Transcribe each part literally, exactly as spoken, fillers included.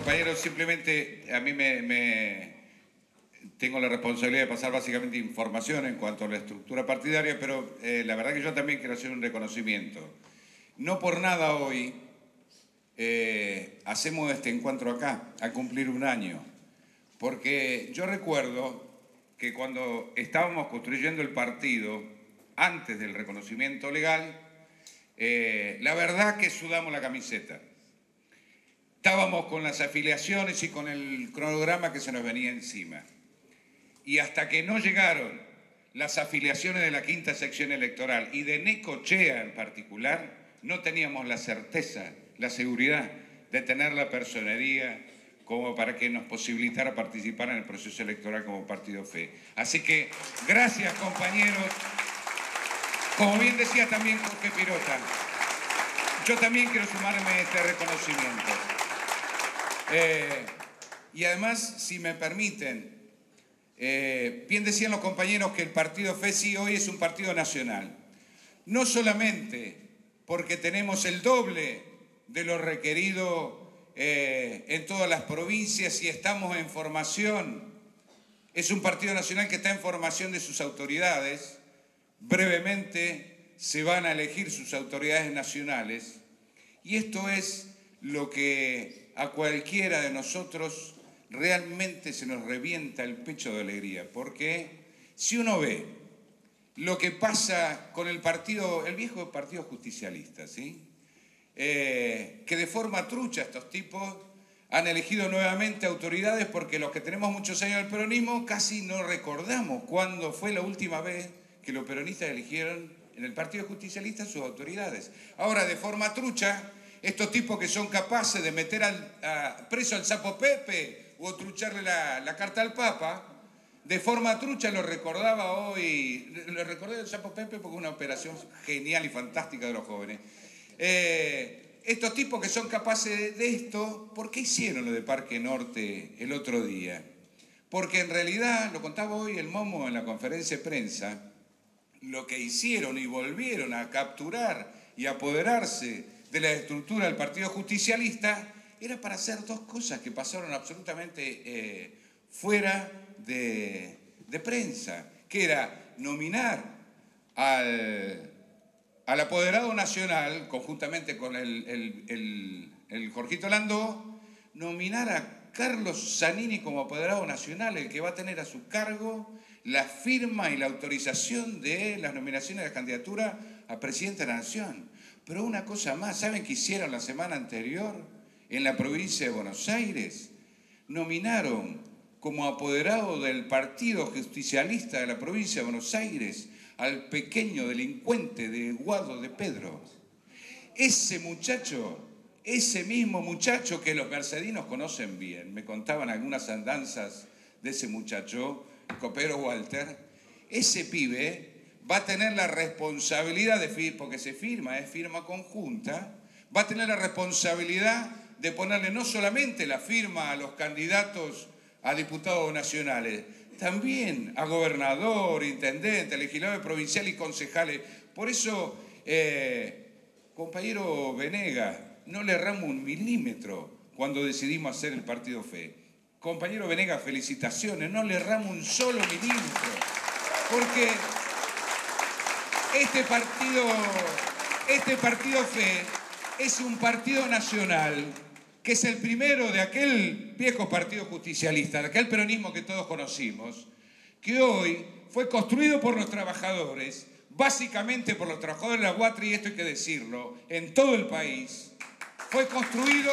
compañeros, simplemente a mí me, me tengo la responsabilidad de pasar básicamente información en cuanto a la estructura partidaria, pero eh, la verdad que yo también quiero hacer un reconocimiento. No por nada hoy eh, hacemos este encuentro acá, a cumplir un año, porque yo recuerdo que cuando estábamos construyendo el partido, antes del reconocimiento legal, eh, la verdad que sudamos la camiseta. Estábamos con las afiliaciones y con el cronograma que se nos venía encima. Y hasta que no llegaron las afiliaciones de la quinta sección electoral y de Necochea en particular, no teníamos la certeza, la seguridad de tener la personería como para que nos posibilitara participar en el proceso electoral como Partido Fe. Así que, gracias compañeros. Como bien decía también Jorge Pirota, yo también quiero sumarme a este reconocimiento. Eh, y además, si me permiten, eh, bien decían los compañeros que el Partido Fe sí hoy es un partido nacional. No solamente porque tenemos el doble de lo requerido eh, en todas las provincias y estamos en formación, es un partido nacional que está en formación de sus autoridades. Brevemente se van a elegir sus autoridades nacionales y esto es lo que a cualquiera de nosotros realmente se nos revienta el pecho de alegría, porque si uno ve lo que pasa con el partido, el viejo partido justicialista, ¿sí? Eh, que de forma trucha estos tipos han elegido nuevamente autoridades, porque los que tenemos muchos años del peronismo casi no recordamos cuándo fue la última vez que los peronistas eligieron en el partido justicialista sus autoridades. Ahora, de forma trucha, estos tipos que son capaces de meter al, a, preso al Sapo Pepe o trucharle la, la carta al Papa, de forma trucha lo recordaba hoy, lo recordé del Sapo Pepe porque es una operación genial y fantástica de los jóvenes. Eh, estos tipos que son capaces de, de esto, ¿por qué hicieron lo de Parque Norte el otro día? Porque en realidad, lo contaba hoy el Momo en la conferencia de prensa, lo que hicieron y volvieron a capturar y apoderarse de la estructura del Partido Justicialista era para hacer dos cosas que pasaron absolutamente eh, fuera de, de prensa, que era nominar al, al apoderado nacional, conjuntamente con el, el, el, el Jorgito Landó, nominar a Carlos Zanini como apoderado nacional, el que va a tener a su cargo la firma y la autorización de las nominaciones de la candidatura a presidente de la Nación. Pero una cosa más, ¿saben qué hicieron la semana anterior en la provincia de Buenos Aires? Nominaron como apoderado del Partido Justicialista de la provincia de Buenos Aires al pequeño delincuente de Guado de Pedro. Ese muchacho, ese mismo muchacho que los mercedinos conocen bien, me contaban algunas andanzas de ese muchacho, Copero Walter, ese pibe va a tener la responsabilidad de firmar, porque se firma, es firma conjunta, va a tener la responsabilidad de ponerle no solamente la firma a los candidatos a diputados nacionales, también a gobernador, intendente, legislador provincial y concejales. Por eso, eh, compañero Venegas, no le erramos un milímetro cuando decidimos hacer el Partido Fe. Compañero Venegas, felicitaciones, no le erramos un solo milímetro, porque este partido, este partido Fe es un partido nacional que es el primero de aquel viejo partido justicialista, de aquel peronismo que todos conocimos, que hoy fue construido por los trabajadores, básicamente por los trabajadores de la U A T R, y esto hay que decirlo, en todo el país. Fue construido,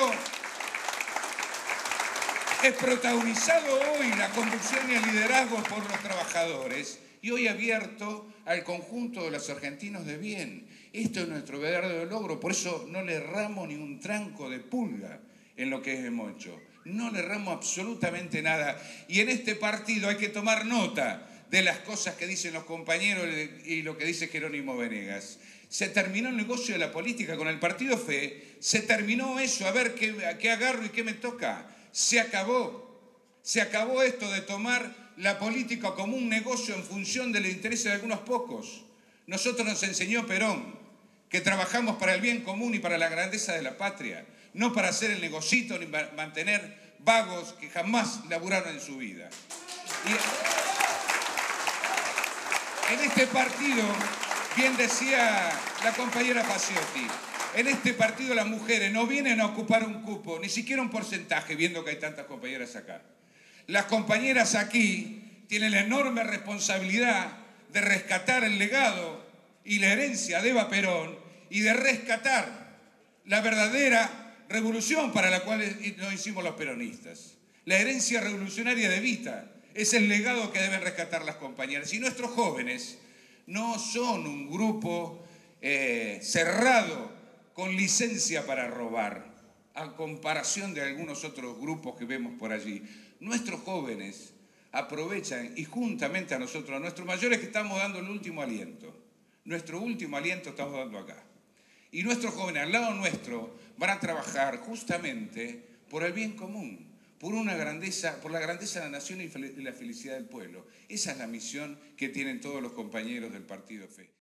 es protagonizado hoy la conducción y el liderazgo por los trabajadores, y hoy abierto al conjunto de los argentinos de bien. Esto es nuestro verdadero logro, por eso no le erramos ni un tranco de pulga en lo que hemos hecho. No le erramos absolutamente nada. Y en este partido hay que tomar nota de las cosas que dicen los compañeros y lo que dice Jerónimo Venegas. Se terminó el negocio de la política con el Partido Fe, se terminó eso, a ver qué, qué agarro y qué me toca. Se acabó. Se acabó esto de tomar la política como un negocio en función de los intereses de algunos pocos. Nosotros nos enseñó Perón que trabajamos para el bien común y para la grandeza de la patria, no para hacer el negocito ni mantener vagos que jamás laburaron en su vida. Y en este partido, bien decía la compañera Faciotti, en este partido las mujeres no vienen a ocupar un cupo, ni siquiera un porcentaje, viendo que hay tantas compañeras acá. Las compañeras aquí tienen la enorme responsabilidad de rescatar el legado y la herencia de Eva Perón y de rescatar la verdadera revolución para la cual nos hicimos los peronistas. La herencia revolucionaria de Evita es el legado que deben rescatar las compañeras. Y nuestros jóvenes no son un grupo eh, cerrado con licencia para robar, a comparación de algunos otros grupos que vemos por allí. Nuestros jóvenes aprovechan, y juntamente a nosotros, a nuestros mayores, que estamos dando el último aliento. Nuestro último aliento estamos dando acá. Y nuestros jóvenes al lado nuestro van a trabajar justamente por el bien común, por una grandeza, por la grandeza de la nación y la felicidad del pueblo. Esa es la misión que tienen todos los compañeros del Partido Fe.